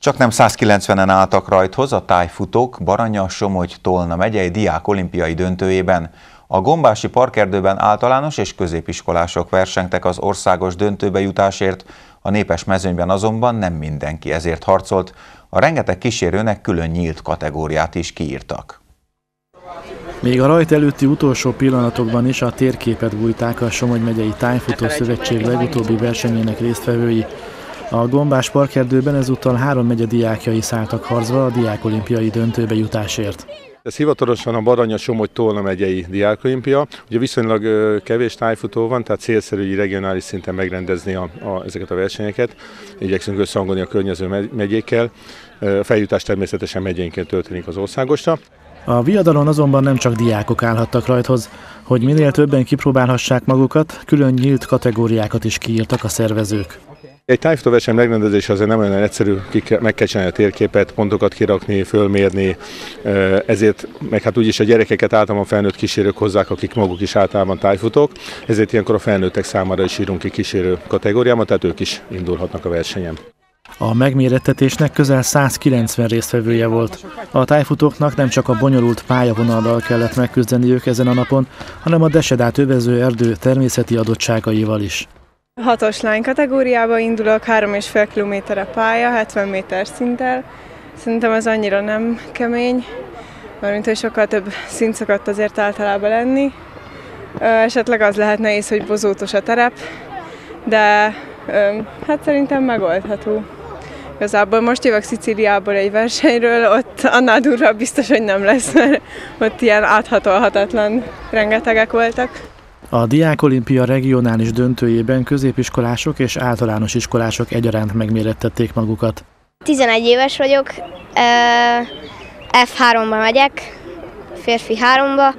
Csaknem 190-en álltak rajthoz a tájfutók Baranya-Somogy-Tolna megyei diákolimpiai döntőjében. A Gombási Parkerdőben általános és középiskolások versengtek az országos döntőbe jutásért, a népes mezőnyben azonban nem mindenki ezért harcolt, a rengeteg kísérőnek külön nyílt kategóriát is kiírtak. Még a rajt előtti utolsó pillanatokban is a térképet bújták a Somogy megyei Tájfutó Szövetség legutóbbi versenyének résztvevői. A Gombás Parkerdőben ezúttal 3 megye diákjai szálltak harcba a diákolimpiai döntőbe jutásért. Ez hivatalosan a Baranya-Somogy-Tolna megyei diákolimpia. Ugye viszonylag kevés tájfutó van, tehát célszerű regionális szinten megrendezni ezeket a versenyeket. Igyekszünk összehangolni a környező megyékkel. A feljutás természetesen megyénként történik az országosra. A viadalon azonban nem csak diákok állhattak rajthoz. Hogy minél többen kipróbálhassák magukat, külön nyílt kategóriákat is kiírtak a szervezők. Egy tájfutóverseny megrendezése azért nem olyan egyszerű, meg kell csinálni a térképet, pontokat kirakni, fölmérni, ezért, meg hát úgyis a gyerekeket általában felnőtt kísérők hozzák, akik maguk is általában tájfutók, ezért ilyenkor a felnőttek számára is írunk ki kísérő kategóriában, tehát ők is indulhatnak a versenyen. A megmérettetésnek közel 190 résztvevője volt. A tájfutóknak nem csak a bonyolult pályavonallal kellett megküzdeniük ezen a napon, hanem a Desedát övező erdő természeti adottságaival is. 6-os lány kategóriába indulok, 3,5 km a pálya, 70 méter szinttel. Szerintem ez annyira nem kemény, mert hogy sokkal több szint szokott azért általában lenni. Esetleg az lehet nehéz, hogy bozótos a terep, de hát szerintem megoldható. Igazából most jövök Szicíliából egy versenyről, ott annál durvább biztos, hogy nem lesz, mert ott ilyen áthatolhatatlan rengetegek voltak. A diákolimpia regionális döntőjében középiskolások és általános iskolások egyaránt megmérettették magukat. 11 éves vagyok, F3-ba megyek, férfi 3-ba,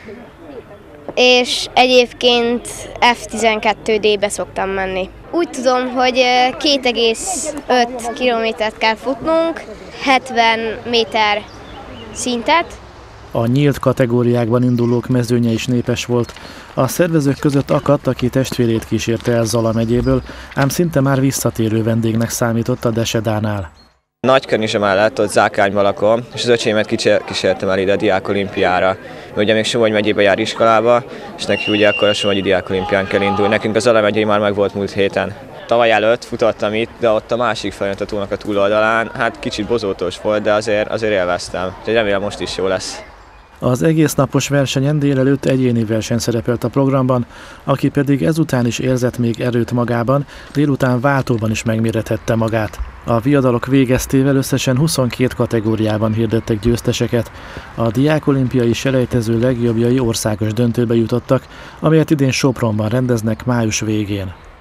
és egyébként F12D-be szoktam menni. Úgy tudom, hogy 2,5 kilométert kell futnunk, 70 méter szintet. A nyílt kategóriákban indulók mezőnye is népes volt. A szervezők között akadt, aki testvérét kísérte el Zala megyéből, ám szinte már visszatérő vendégnek számított a Desedánál. Nagykörnyise mellett ott Zákányban lakom, és az öcsémet kísértem el ide a diákolimpiára. Ugye még Somogy megyébe jár iskolába, és neki ugye akkor a Somogyi diákolimpián kell indulni. Nekünk az Zala megyei már meg volt múlt héten. Tavaly előtt futottam itt, de ott a másik felnyomtatónak a túloldalán, hát kicsit bozótos volt, de azért élveztem. Úgyhogy remélem most is jó lesz. Az egész napos versenyen délelőtt egyéni verseny szerepelt a programban, aki pedig ezután is érzett még erőt magában, délután váltóban is megmérethette magát. A viadalok végeztével összesen 22 kategóriában hirdettek győzteseket. A diákolimpiai selejtező legjobbjai országos döntőbe jutottak, amelyet idén Sopronban rendeznek május végén.